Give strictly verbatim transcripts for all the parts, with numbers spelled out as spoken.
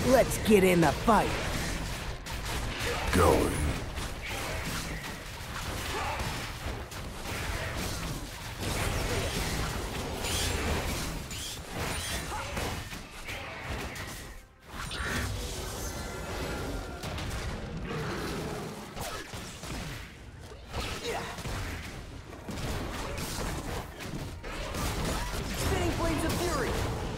Let's get in the fight. Going. Spinning flames of fury.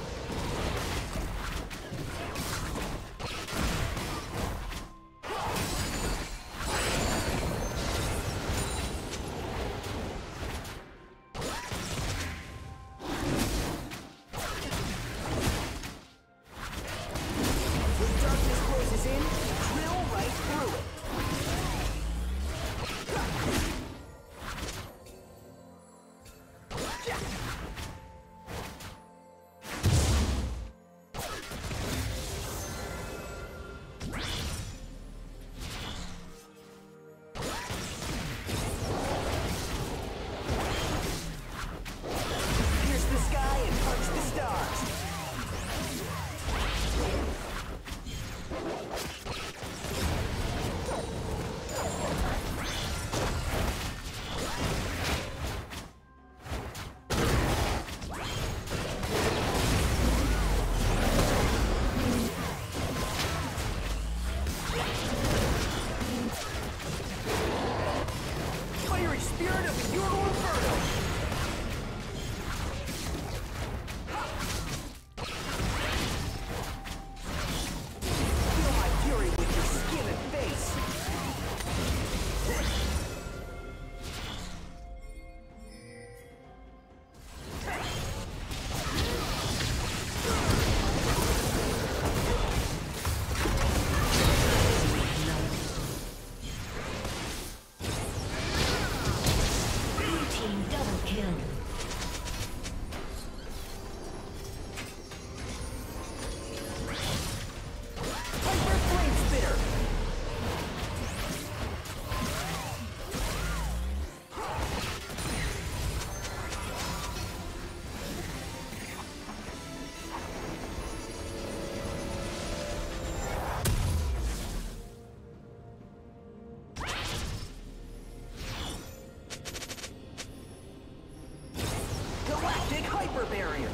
Barrier.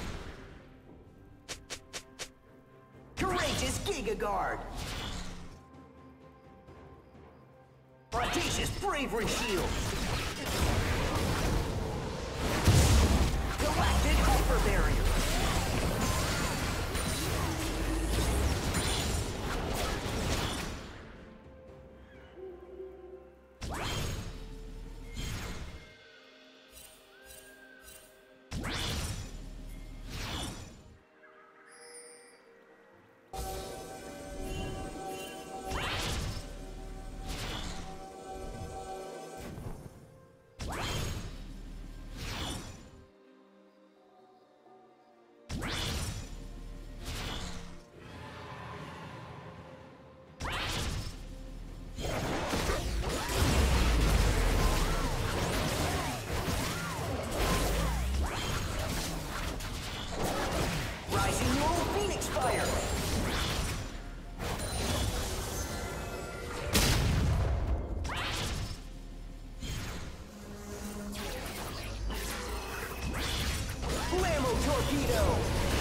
Courageous Giga Guard. Audacious Bravery Shield. Galactic Hyper Barrier. Torpedo!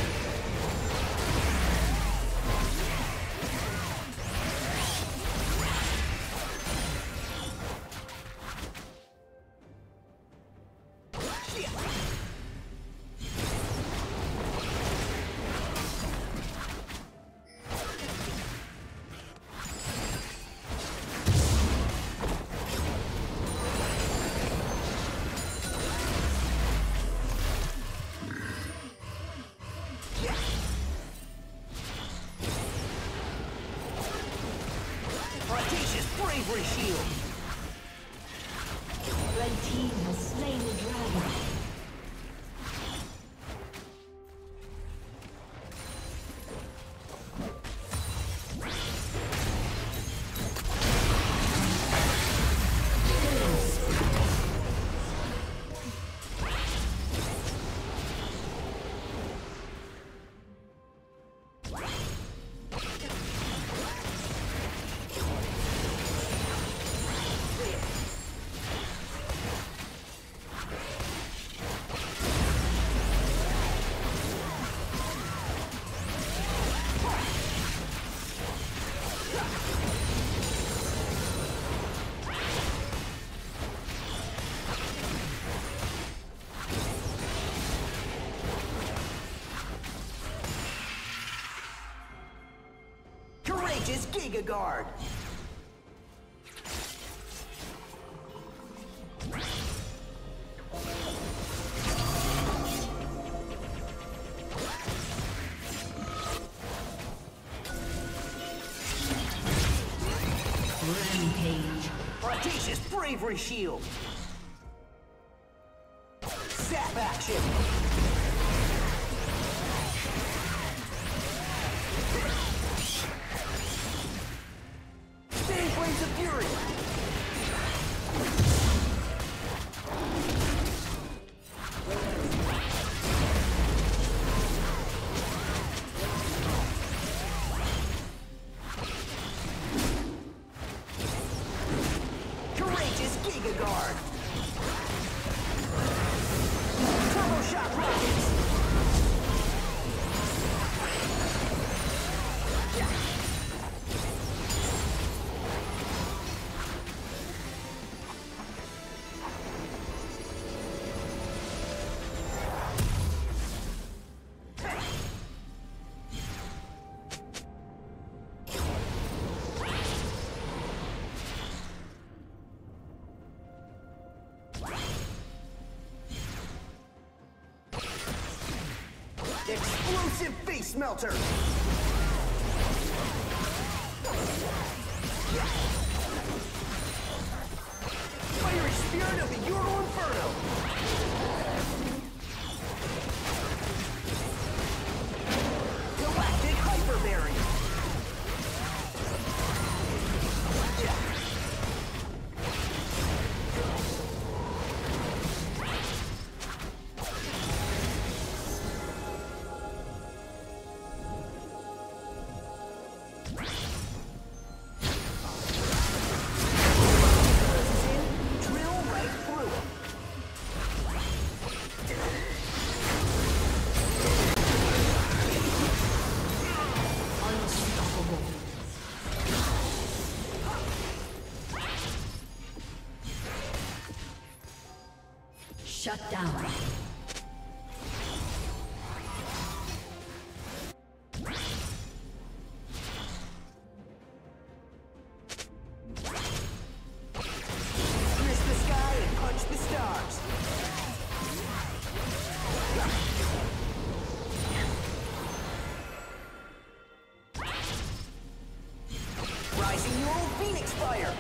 Bravery Shield! Red team has slain the dragon. Courageous Giga Guard. Rampage. Audacious Bravery Shield. Zap action. Spinning Flames of Fury. Courageous Giga Guard. Turbo Shock Rockets. Explosive Face Melter! Fiery Spirit of the Euro Inferno! Galactic Hyper Variant! Shut down. Pierce the sky and punch the stars! Rising Neural Phoenix Fire!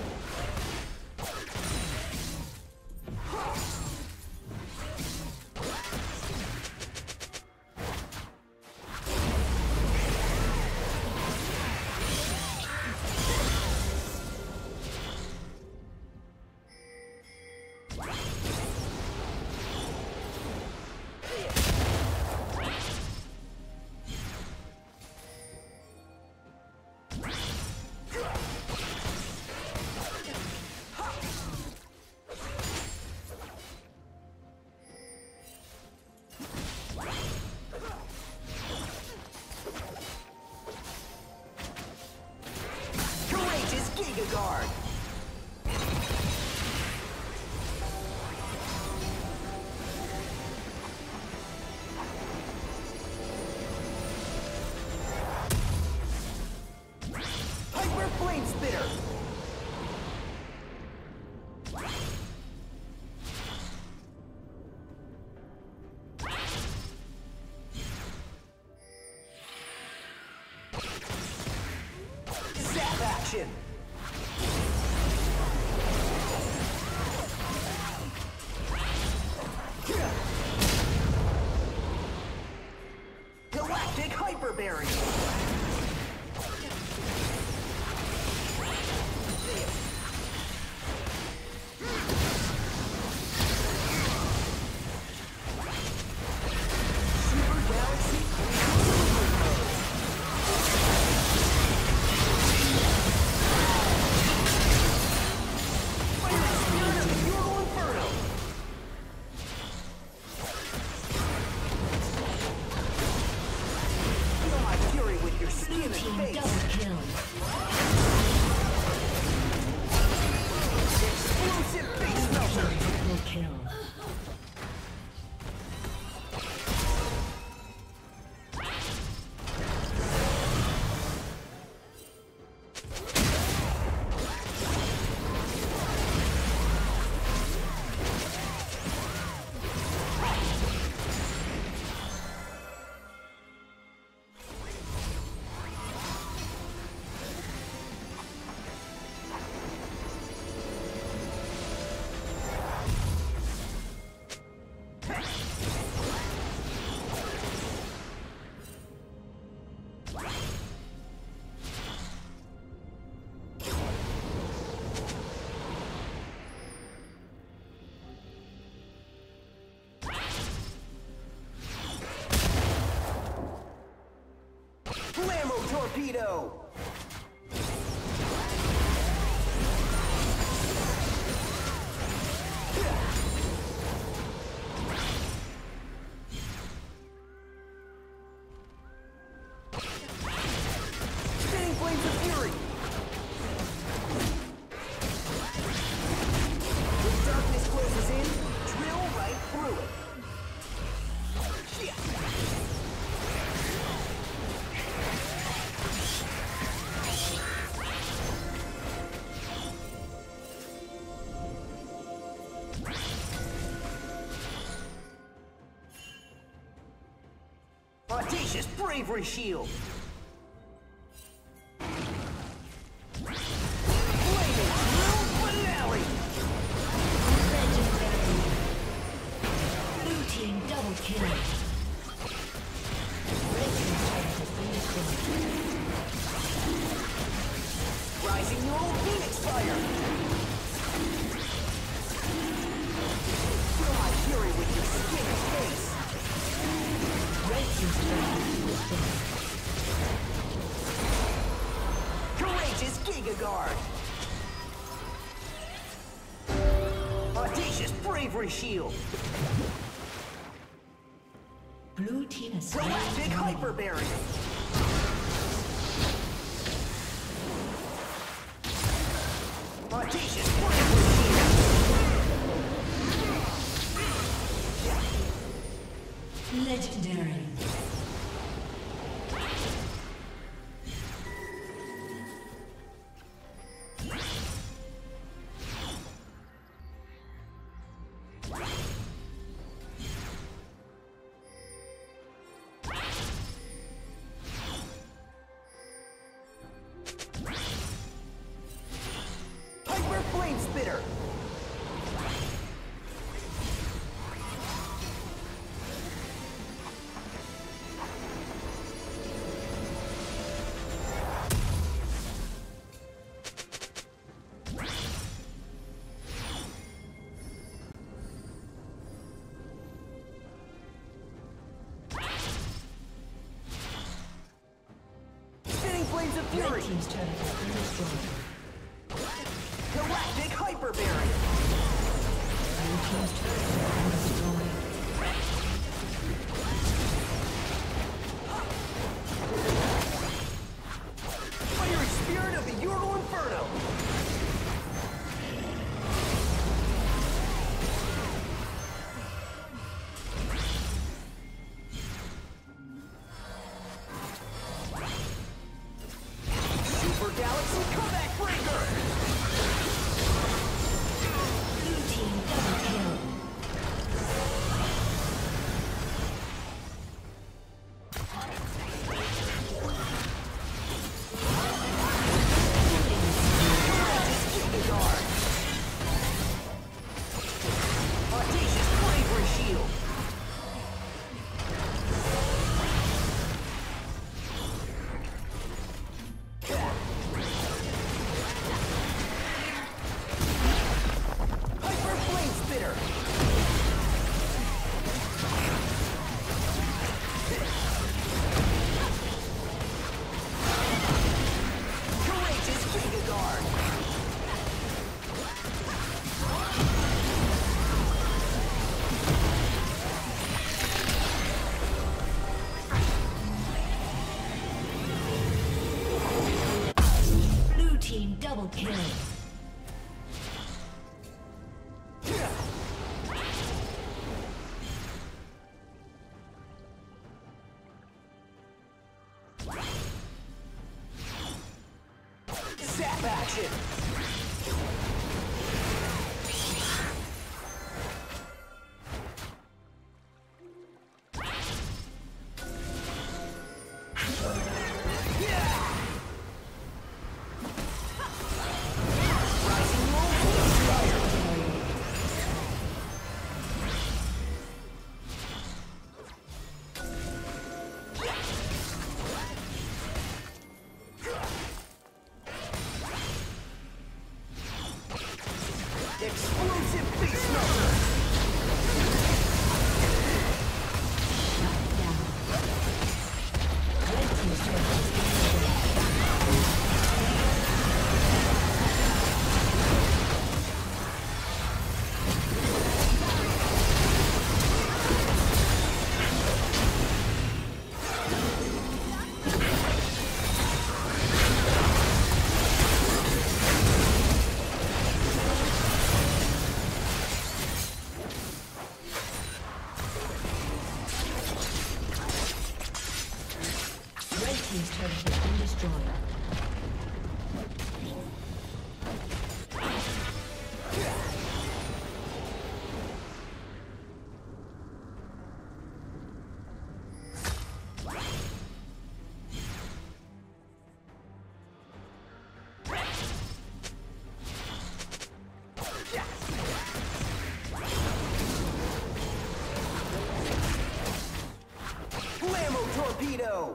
Giga Guard. Hyper Flame Spitter. Zap action. Galactic Hyper Barrier. Super Galaxy torpedo! Spinning flames of fury! When darkness closes in, drill right through it. Audacious bravery shield! Flaming drill finale! Legendary. Blue team double kill. Red team's turret has been destroyed. Rising neural phoenix fire! Feel my fury with your skin and face! Red team's turret has been destroyed. Courageous Giga Guard! Audacious bravery shield! Blue team has slain Galactic the dragon. hyper barrier! Audacious bravery shield! Legendary. Hyper flame spitter! Spinning flames of Red fury! team's turret has been destroyed. Galactic hyper barrier! Blue team's turret has been destroyed. Fiery spirit of the Ural Inferno! Super Galaxy Comeback Breaker! Blue team double kill. Giga Guard! Audacious bravery shield! Hyper flame spitter! Courageous Giga Guard! Blue team double kill. Zap action! Rising roll phoenix fire! destroyed. Torpedo!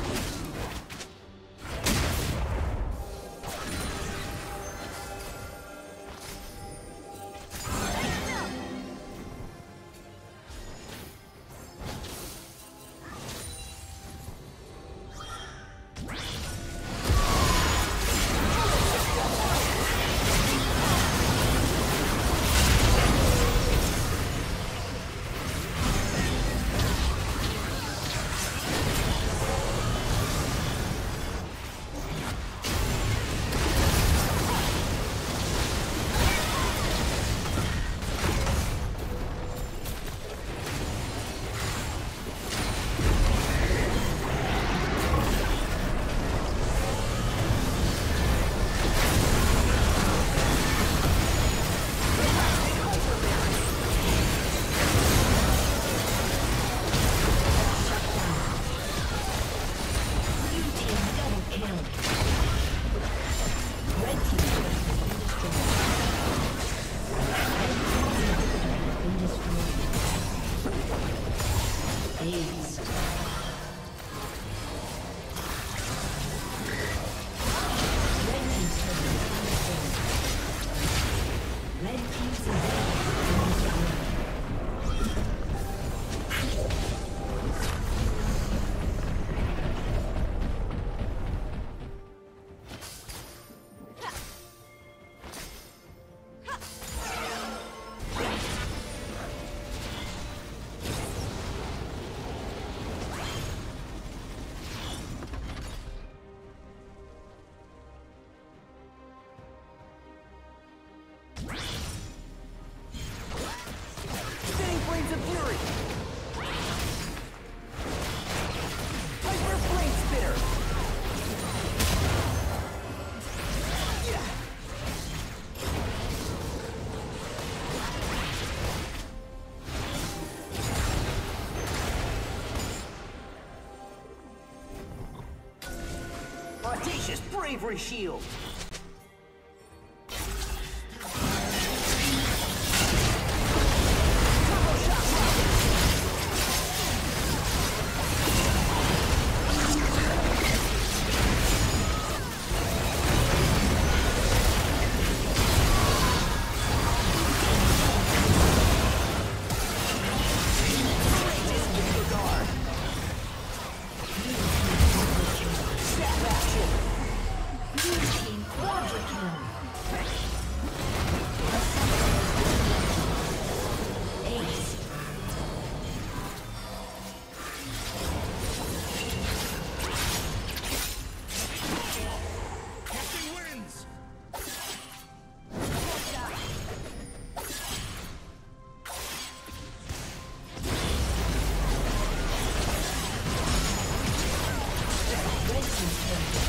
Audacious bravery shield! Red team's turret